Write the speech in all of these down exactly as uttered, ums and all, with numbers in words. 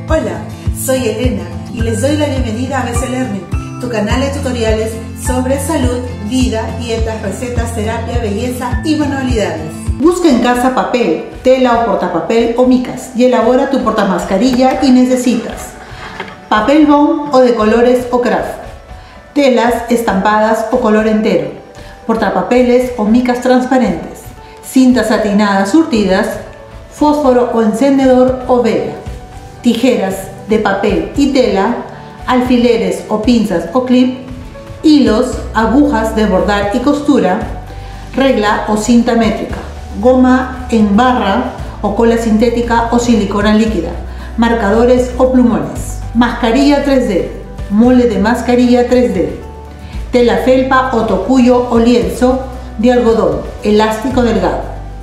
Hola, soy Elena y les doy la bienvenida a B C Learning, tu canal de tutoriales sobre salud, vida, dietas, recetas, terapia, belleza y manualidades. Busca en casa papel, tela o portapapel o micas y elabora tu portamascarilla y necesitas papel bond o de colores o craft, telas estampadas o color entero, portapapeles o micas transparentes, cintas satinadas surtidas, fósforo o encendedor o vela, tijeras de papel y tela, alfileres o pinzas o clip, hilos, agujas de bordar y costura, regla o cinta métrica, goma en barra o cola sintética o silicona líquida, marcadores o plumones, mascarilla tres D, molde de mascarilla tres D, tela felpa o tocuyo o lienzo de algodón, elástico delgado,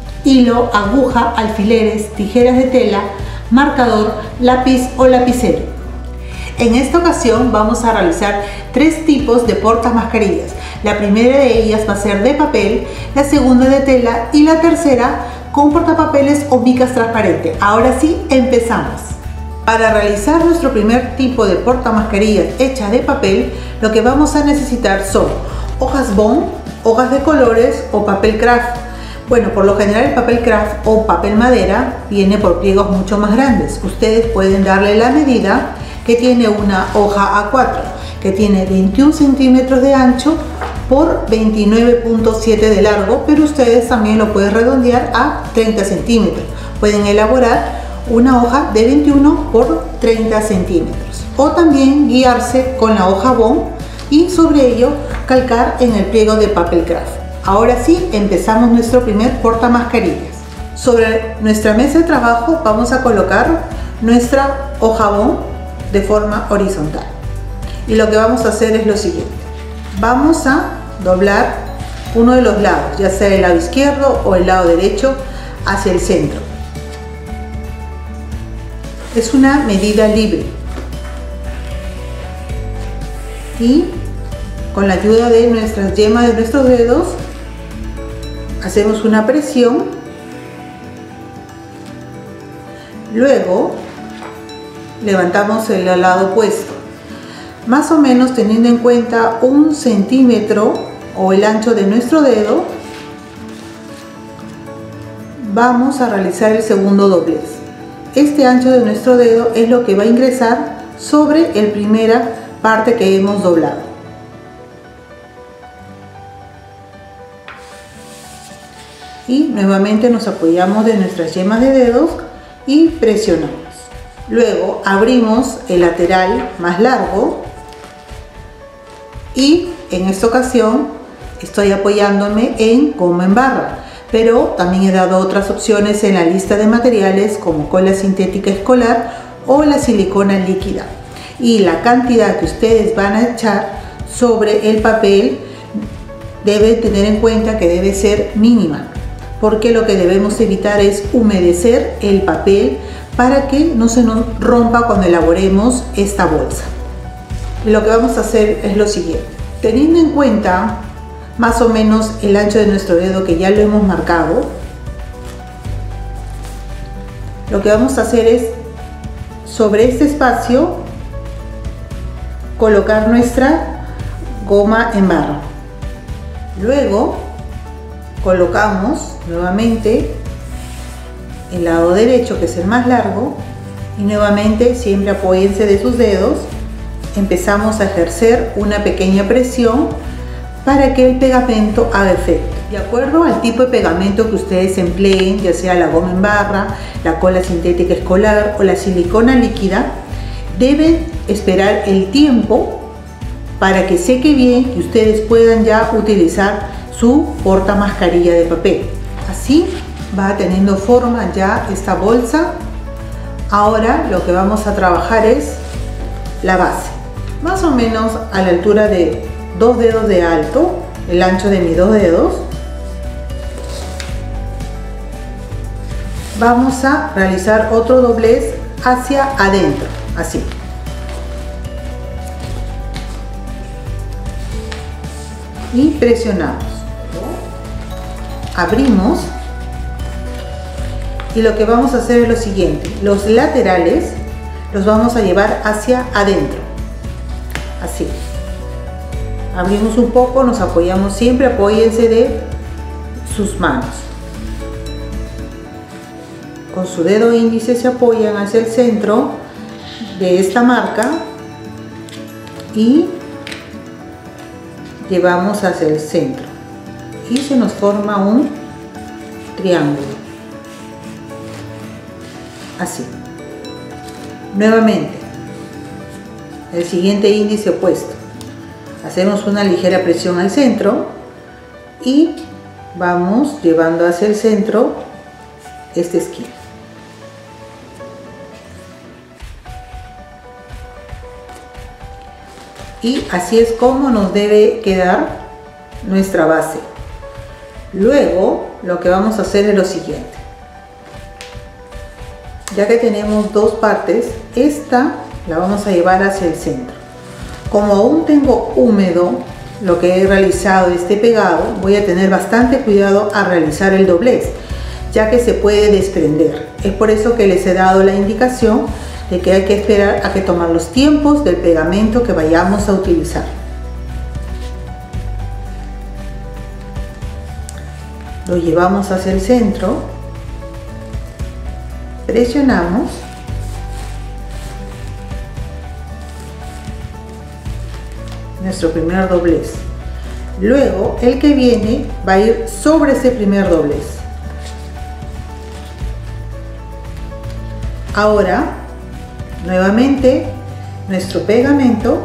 hilo, aguja, alfileres, tijeras de tela, marcador, lápiz o lapicero. En esta ocasión vamos a realizar tres tipos de portamascarillas. La primera de ellas va a ser de papel, la segunda de tela y la tercera con portapapeles o micas transparentes. Ahora sí, empezamos. Para realizar nuestro primer tipo de portamascarillas hecha de papel, lo que vamos a necesitar son hojas bond, hojas de colores o papel craft. Bueno, por lo general el papel craft o papel madera viene por pliegos mucho más grandes. Ustedes pueden darle la medida que tiene una hoja A cuatro, que tiene veintiún centímetros de ancho por veintinueve punto siete de largo, pero ustedes también lo pueden redondear a treinta centímetros. Pueden elaborar una hoja de veintiuno por treinta centímetros o también guiarse con la hoja bond y sobre ello calcar en el pliego de papel craft. Ahora sí, empezamos nuestro primer portamascarillas. Sobre nuestra mesa de trabajo vamos a colocar nuestra hoja bond de forma horizontal. Y lo que vamos a hacer es lo siguiente. Vamos a doblar uno de los lados, ya sea el lado izquierdo o el lado derecho, hacia el centro. Es una medida libre. Y con la ayuda de nuestras yemas de nuestros dedos, hacemos una presión, luego levantamos el lado opuesto, más o menos teniendo en cuenta un centímetro o el ancho de nuestro dedo. Vamos a realizar el segundo doblez. Este ancho de nuestro dedo es lo que va a ingresar sobre la primera parte que hemos doblado. Y nuevamente nos apoyamos de nuestras yemas de dedos y presionamos. Luego abrimos el lateral más largo y en esta ocasión estoy apoyándome en goma en barra, pero también he dado otras opciones en la lista de materiales como cola sintética escolar o la silicona líquida. Y la cantidad que ustedes van a echar sobre el papel deben tener en cuenta que debe ser mínima, porque lo que debemos evitar es humedecer el papel para que no se nos rompa cuando elaboremos esta bolsa. Lo que vamos a hacer es lo siguiente. Teniendo en cuenta más o menos el ancho de nuestro dedo, que ya lo hemos marcado, lo que vamos a hacer es sobre este espacio colocar nuestra goma en barra. Luego colocamos nuevamente el lado derecho, que es el más largo, y nuevamente siempre apóyense de sus dedos. Empezamos a ejercer una pequeña presión para que el pegamento haga efecto. De acuerdo al tipo de pegamento que ustedes empleen, ya sea la goma en barra, la cola sintética escolar o la silicona líquida, deben esperar el tiempo para que seque bien y ustedes puedan ya utilizar su portamascarilla de papel. Así va teniendo forma ya esta bolsa. Ahora lo que vamos a trabajar es la base, más o menos a la altura de dos dedos de alto, el ancho de mis dos dedos. Vamos a realizar otro doblez hacia adentro, así. Y presionamos. Abrimos y lo que vamos a hacer es lo siguiente: los laterales los vamos a llevar hacia adentro, así. Abrimos un poco, nos apoyamos siempre, apóyense de sus manos. Con su dedo índice se apoyan hacia el centro de esta marca y llevamos hacia el centro y se nos forma un triángulo, así. Nuevamente, el siguiente índice opuesto. Hacemos una ligera presión al centro y vamos llevando hacia el centro esta esquina. Y así es como nos debe quedar nuestra base. Luego lo que vamos a hacer es lo siguiente. Ya que tenemos dos partes, esta la vamos a llevar hacia el centro. Como aún tengo húmedo lo que he realizado este pegado, voy a tener bastante cuidado a realizar el doblez, ya que se puede desprender. Es por eso que les he dado la indicación de que hay que esperar a que tomar los tiempos del pegamento que vayamos a utilizar. Lo llevamos hacia el centro, presionamos nuestro primer doblez. Luego el que viene va a ir sobre ese primer doblez. Ahora nuevamente nuestro pegamento,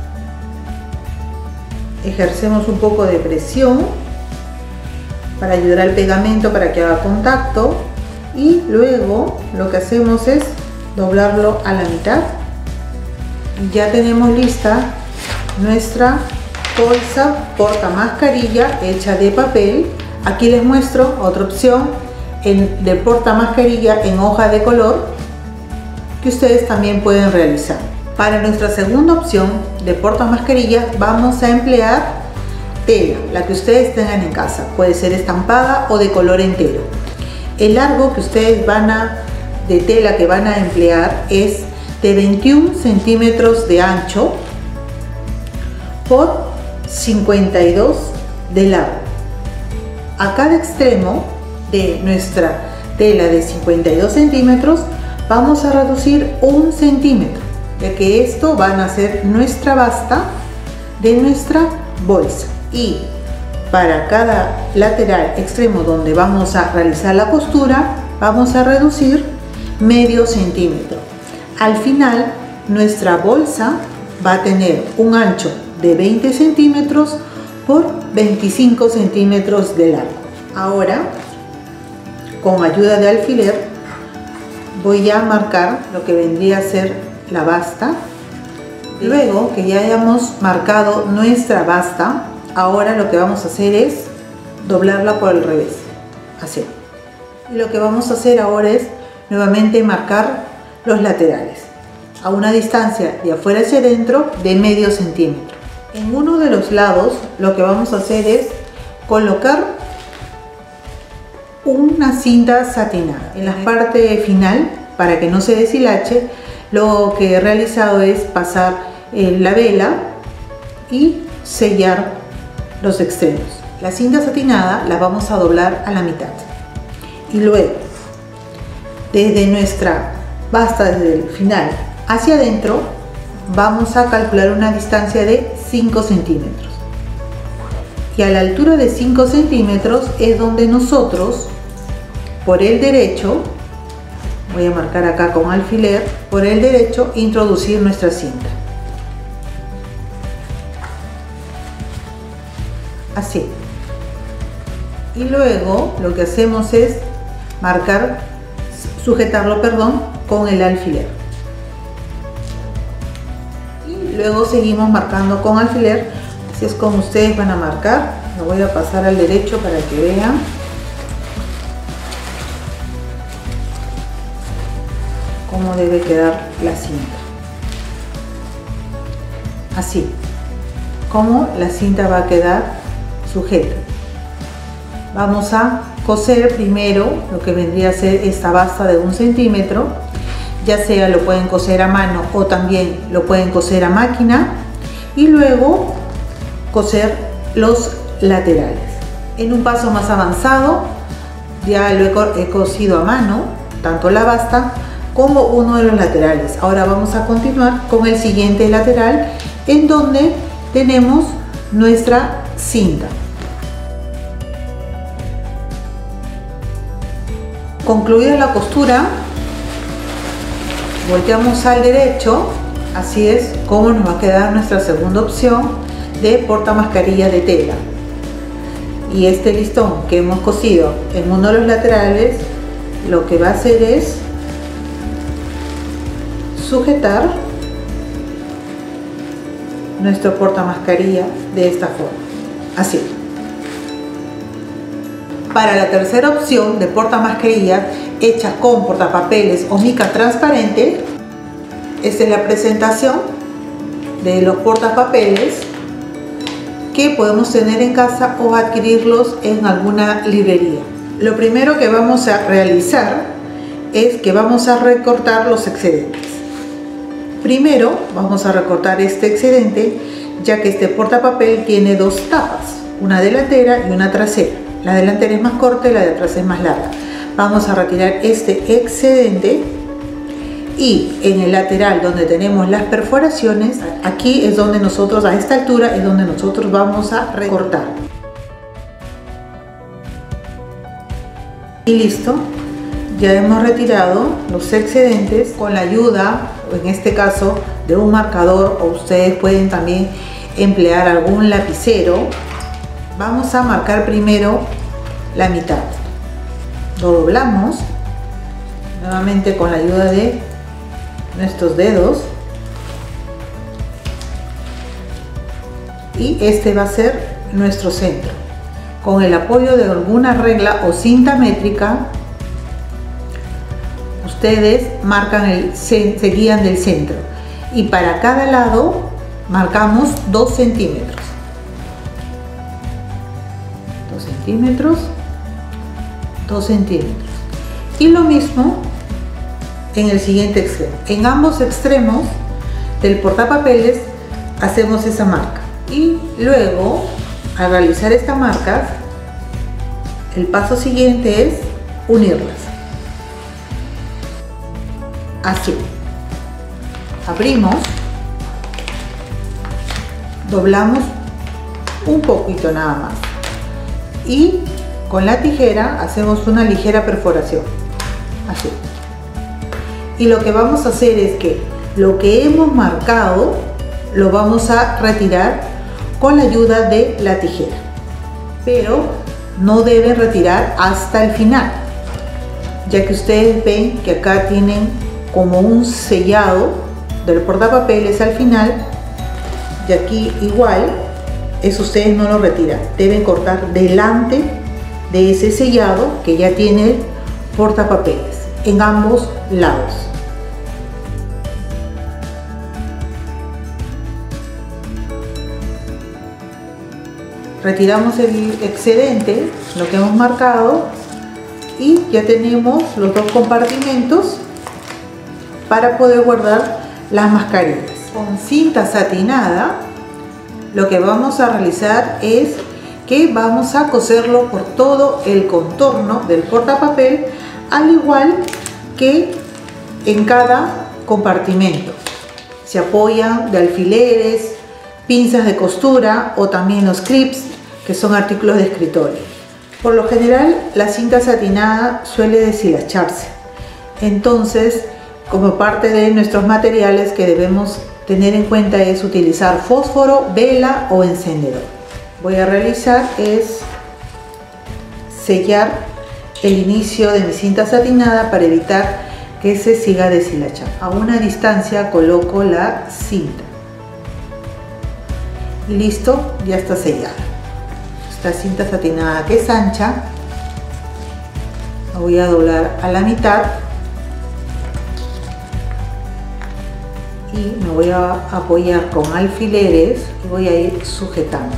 ejercemos un poco de presión para ayudar al pegamento para que haga contacto y luego lo que hacemos es doblarlo a la mitad y ya tenemos lista nuestra bolsa porta mascarilla hecha de papel. Aquí les muestro otra opción en, de porta mascarilla en hoja de color que ustedes también pueden realizar. Para nuestra segunda opción de porta mascarilla vamos a emplear tela, la que ustedes tengan en casa, puede ser estampada o de color entero. El largo que ustedes van a de tela que van a emplear es de veintiún centímetros de ancho por cincuenta y dos de largo. A cada extremo de nuestra tela de cincuenta y dos centímetros vamos a reducir un centímetro, ya que esto van a ser nuestra basta de nuestra bolsa. Y para cada lateral extremo donde vamos a realizar la costura vamos a reducir medio centímetro. Al final nuestra bolsa va a tener un ancho de veinte centímetros por veinticinco centímetros de largo. Ahora, con ayuda de alfiler, voy a marcar lo que vendría a ser la basta. Luego que ya hayamos marcado nuestra basta, ahora lo que vamos a hacer es doblarla por el revés, así. Y lo que vamos a hacer ahora es nuevamente marcar los laterales a una distancia de afuera hacia adentro de medio centímetro. En uno de los lados lo que vamos a hacer es colocar una cinta satinada. En la parte final, para que no se deshilache, lo que he realizado es pasar eh, la vela y sellar los extremos. La cinta satinada la vamos a doblar a la mitad y luego desde nuestra basta, desde el final hacia adentro, vamos a calcular una distancia de cinco centímetros y a la altura de cinco centímetros es donde nosotros por el derecho, voy a marcar acá con alfiler, por el derecho introducir nuestra cinta, así. Y luego lo que hacemos es marcar, sujetarlo, perdón, con el alfiler. Y luego seguimos marcando con alfiler, así es como ustedes van a marcar. Lo voy a pasar al derecho para que vean. Cómo debe quedar la cinta. Así, como la cinta va a quedar sujeta. Vamos a coser primero lo que vendría a ser esta basta de un centímetro ya sea lo pueden coser a mano o también lo pueden coser a máquina, y luego coser los laterales. En un paso más avanzado ya lo he, he cosido a mano, tanto la basta como uno de los laterales. Ahora vamos a continuar con el siguiente lateral, en donde tenemos nuestra cinta. Concluida la costura, volteamos al derecho. Así es como nos va a quedar nuestra segunda opción de portamascarilla de tela. Y este listón que hemos cosido en uno de los laterales, lo que va a hacer es sujetar nuestro portamascarilla de esta forma, así. Para la tercera opción de portamascarilla hecha con portapapeles o mica transparente, esta es la presentación de los portapapeles que podemos tener en casa o adquirirlos en alguna librería. Lo primero que vamos a realizar es que vamos a recortar los excedentes. Primero vamos a recortar este excedente, ya que este portapapel tiene dos tapas, una delantera y una trasera. La delantera es más corta y la de atrás es más larga. Vamos a retirar este excedente, y en el lateral donde tenemos las perforaciones, aquí es donde nosotros, a esta altura es donde nosotros vamos a recortar. Y listo, ya hemos retirado los excedentes con la ayuda, en este caso, de un marcador, o ustedes pueden también emplear algún lapicero. Vamos a marcar primero la mitad. Lo doblamos nuevamente con la ayuda de nuestros dedos, y este va a ser nuestro centro. Con el apoyo de alguna regla o cinta métrica, ustedes marcan el, se, se guían del centro, y para cada lado marcamos dos centímetros. dos centímetros, dos centímetros. Y lo mismo en el siguiente extremo. En ambos extremos del portapapeles hacemos esa marca, y luego, al realizar esta marca, el paso siguiente es unirlas. Así. Abrimos, doblamos un poquito nada más, y con la tijera hacemos una ligera perforación, así. Y lo que vamos a hacer es que lo que hemos marcado lo vamos a retirar con la ayuda de la tijera, pero no deben retirar hasta el final, ya que ustedes ven que acá tienen como un sellado del portapapeles al final, y aquí igual, eso ustedes no lo retiran, deben cortar delante de ese sellado que ya tiene el portapapeles en ambos lados. Retiramos el excedente, lo que hemos marcado, y ya tenemos los dos compartimentos para poder guardar las mascarillas. Con cinta satinada, lo que vamos a realizar es que vamos a coserlo por todo el contorno del portapapel, al igual que en cada compartimento. Se apoyan de alfileres, pinzas de costura o también los clips, que son artículos de escritorio. Por lo general, la cinta satinada suele deshilacharse. Entonces, como parte de nuestros materiales que debemos tener en cuenta es utilizar fósforo, vela o encendedor. Voy a realizar es sellar el inicio de mi cinta satinada para evitar que se siga deshilachando. A una distancia coloco la cinta. Listo, ya está sellada. Esta cinta satinada que es ancha, la voy a doblar a la mitad y me voy a apoyar con alfileres y voy a ir sujetando.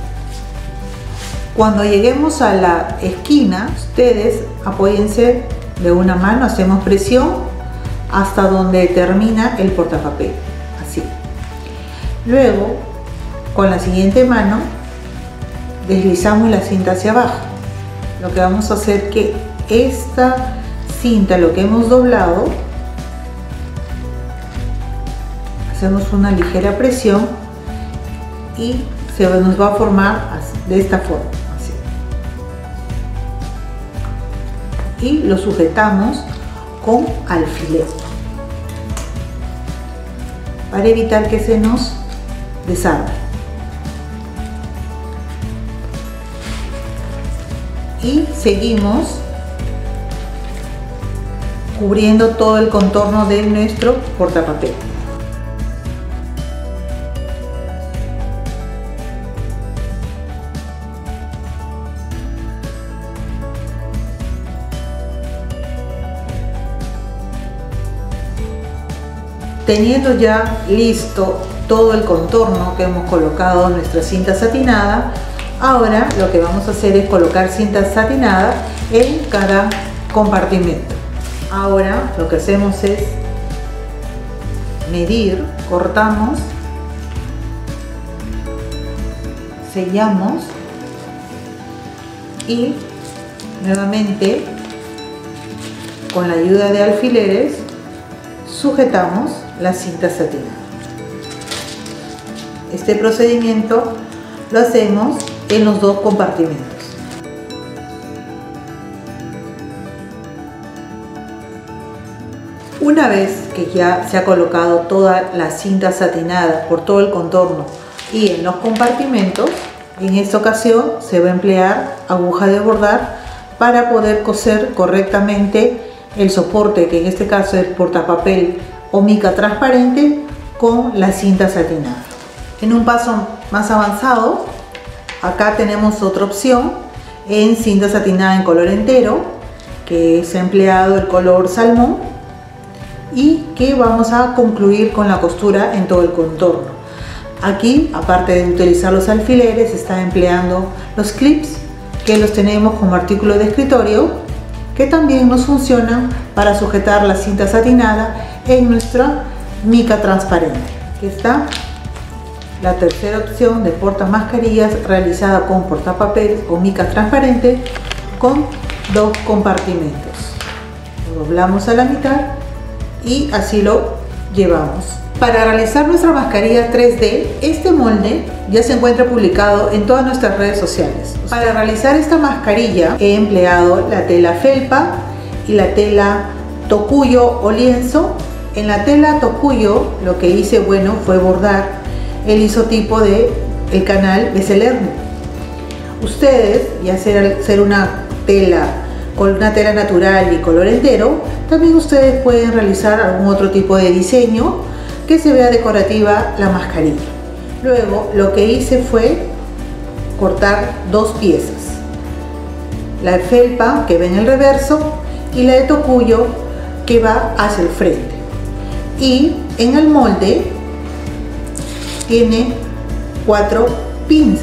Cuando lleguemos a la esquina, ustedes apóyense de una mano hacemos presión hasta donde termina el portapapel, así. Luego, con la siguiente mano, deslizamos la cinta hacia abajo. Lo que vamos a hacer es que esta cinta, lo que hemos doblado, hacemos una ligera presión y se nos va a formar de esta forma, así. Y lo sujetamos con alfiler para evitar que se nos desarme. Y seguimos cubriendo todo el contorno de nuestro portapapel. Teniendo ya listo todo el contorno que hemos colocado en nuestra cinta satinada, ahora lo que vamos a hacer es colocar cinta satinada en cada compartimento. Ahora lo que hacemos es medir, cortamos, sellamos y nuevamente con la ayuda de alfileres sujetamos la cinta satinada. Este procedimiento lo hacemos en los dos compartimentos. Una vez que ya se ha colocado toda la cinta satinada por todo el contorno y en los compartimentos, en esta ocasión se va a emplear aguja de bordar para poder coser correctamente el soporte, que en este caso es portapapel o mica transparente, con la cinta satinada. En un paso más avanzado, acá tenemos otra opción en cinta satinada en color entero, que se ha empleado el color salmón y que vamos a concluir con la costura en todo el contorno. Aquí, aparte de utilizar los alfileres, se está empleando los clips, que los tenemos como artículo de escritorio, que también nos funcionan para sujetar la cinta satinada en nuestra mica transparente. Aquí está la tercera opción de portamascarillas realizada con portapapel o mica transparente con dos compartimentos. Lo doblamos a la mitad y así lo llevamos. Para realizar nuestra mascarilla tres D, este molde ya se encuentra publicado en todas nuestras redes sociales. Para realizar esta mascarilla he empleado la tela felpa y la tela tocuyo o lienzo. En la tela tocuyo lo que hice, bueno, fue bordar el isotipo de el canal Bessel Learning. Ustedes, ya sea ser una tela con una tela natural y color entero, también ustedes pueden realizar algún otro tipo de diseño que se vea decorativa la mascarilla. Luego lo que hice fue cortar dos piezas, la de felpa que va en el reverso y la de tocuyo que va hacia el frente, y en el molde tiene cuatro pinzas.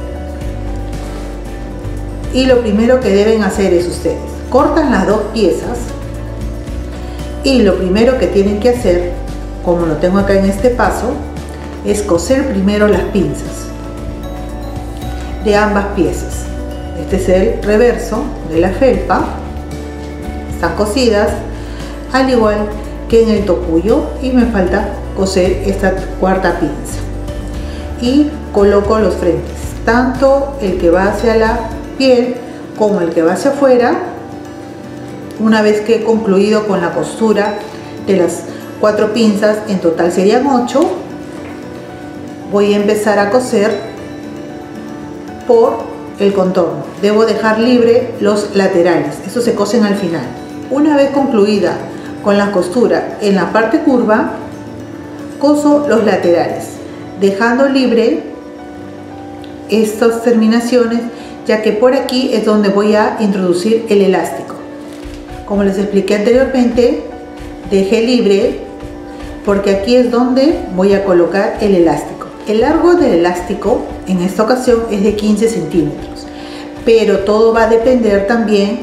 Y lo primero que deben hacer es ustedes cortan las dos piezas y lo primero que tienen que hacer, como lo tengo acá en este paso, es coser primero las pinzas de ambas piezas. Este es el reverso de la felpa, están cosidas, al igual que en el tocuyo, y me falta coser esta cuarta pinza. Y coloco los frentes, tanto el que va hacia la piel como el que va hacia afuera. Una vez que he concluido con la costura de las cuatro pinzas, en total serían ocho, voy a empezar a coser por el contorno. Debo dejar libre los laterales, estos se cosen al final. Una vez concluida con la costura en la parte curva, coso los laterales, dejando libre estas terminaciones, ya que por aquí es donde voy a introducir el elástico. Como les expliqué anteriormente, dejé libre porque aquí es donde voy a colocar el elástico. El largo del elástico en esta ocasión es de quince centímetros, pero todo va a depender también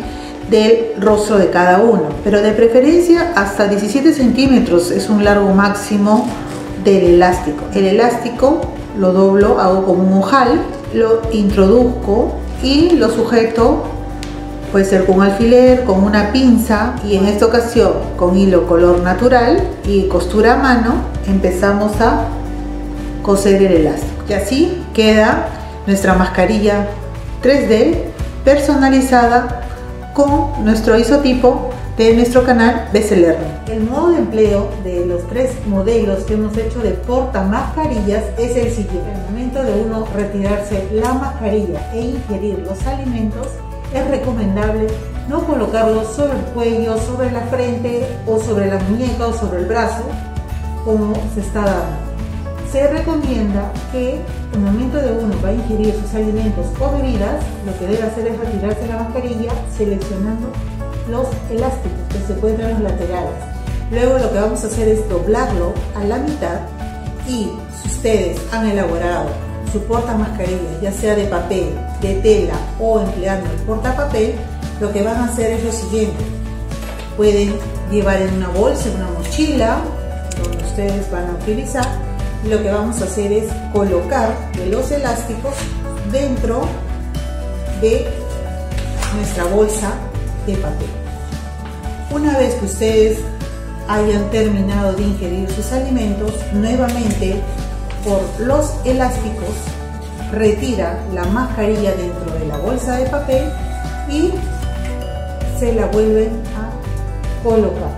del rostro de cada uno, pero de preferencia hasta diecisiete centímetros es un largo máximo del elástico. El elástico lo doblo, hago como un ojal, lo introduzco y lo sujeto, puede ser con un alfiler, con una pinza, y en esta ocasión con hilo color natural y costura a mano empezamos a coser el elástico. Y así queda nuestra mascarilla tres D personalizada con nuestro isotipo de nuestro canal B C Learning. El modo de empleo de los tres modelos que hemos hecho de porta mascarillas es el siguiente. Al momento de uno retirarse la mascarilla e ingerir los alimentos, es recomendable no colocarlo sobre el cuello, sobre la frente o sobre la muñeca o sobre el brazo como se está dando. Se recomienda que al momento de uno va a ingerir sus alimentos o bebidas, lo que debe hacer es retirarse la mascarilla seleccionando los elásticos que se encuentran en los laterales. Luego lo que vamos a hacer es doblarlo a la mitad, y si ustedes han elaborado su porta mascarilla, ya sea de papel, de tela o empleando el portapapel, lo que van a hacer es lo siguiente: pueden llevar en una bolsa, en una mochila donde ustedes van a utilizar, y lo que vamos a hacer es colocar los elásticos dentro de nuestra bolsa de papel. Una vez que ustedes hayan terminado de ingerir sus alimentos, nuevamente por los elásticos retira la mascarilla dentro de la bolsa de papel y se la vuelven a colocar.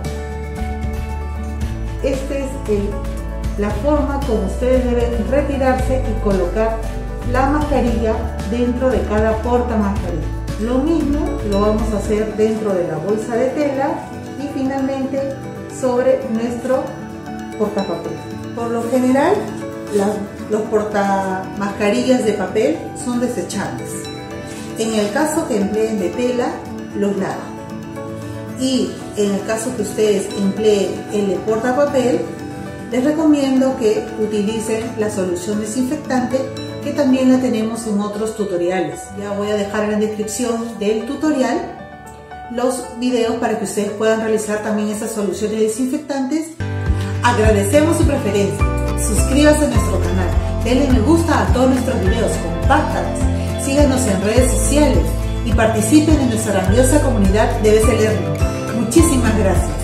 Esta es el, la forma como ustedes deben retirarse y colocar la mascarilla dentro de cada porta mascarilla. Lo mismo lo vamos a hacer dentro de la bolsa de tela y finalmente sobre nuestro portapapel. Por lo general, las, los portamascarillas de papel son desechables. En el caso que empleen de tela, los lavan. Y en el caso que ustedes empleen el de portapapel, les recomiendo que utilicen la solución desinfectante, que también la tenemos en otros tutoriales. Ya voy a dejar en la descripción del tutorial los videos para que ustedes puedan realizar también esas soluciones desinfectantes. Agradecemos su preferencia. Suscríbase a nuestro canal, denle me gusta a todos nuestros videos, compártanos, síganos en redes sociales y participen en nuestra grandiosa comunidad de B C Learning. Muchísimas gracias.